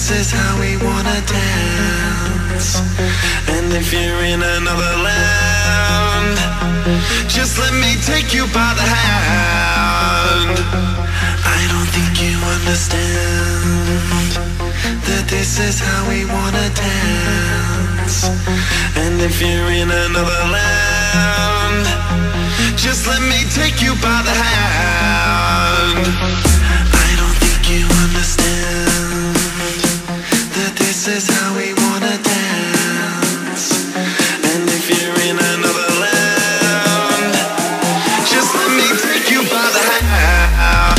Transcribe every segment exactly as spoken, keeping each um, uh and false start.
this is how we wanna dance. And if you're in another land, just let me take you by the hand. I don't think you understand that this is how we wanna dance. And if you're in another land, just let me take you by the hand. I don't think you understand that this is how we wanna dance. And if you're in another land, just let me take you by the hand.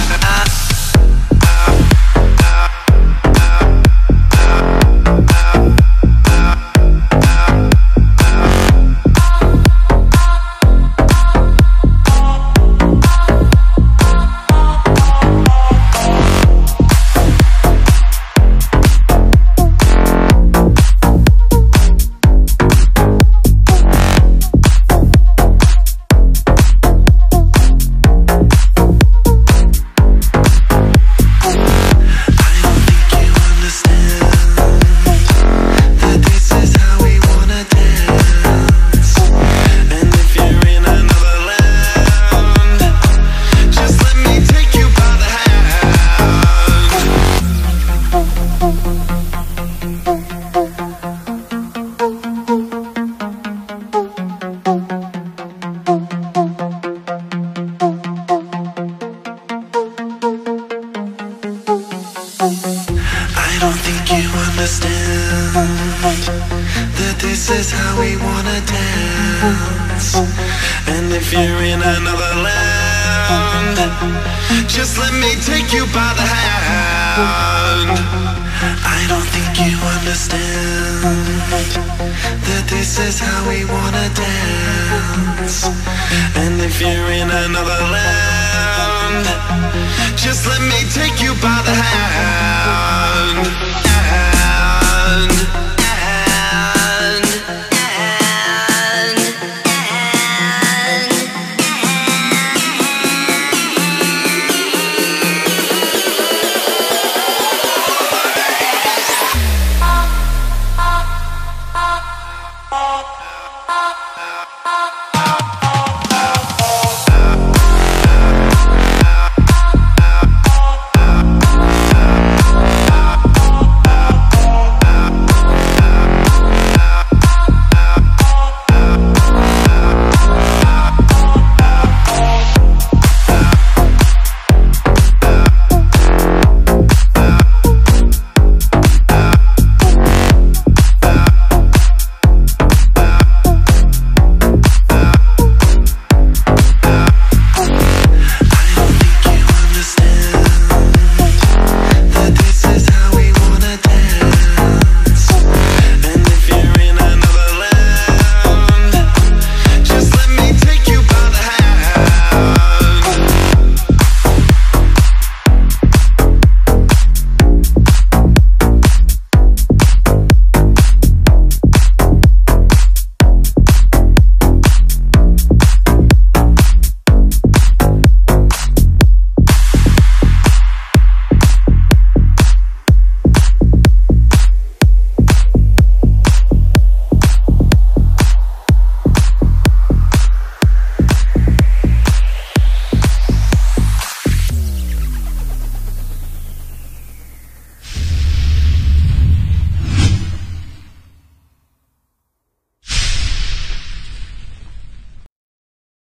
I don't think you understand that this is how we wanna dance. And if you're in another land, just let me take you by the hand. I don't think you understand that this is how we wanna dance. And if you're in another land, just let me take you by the hand. hand.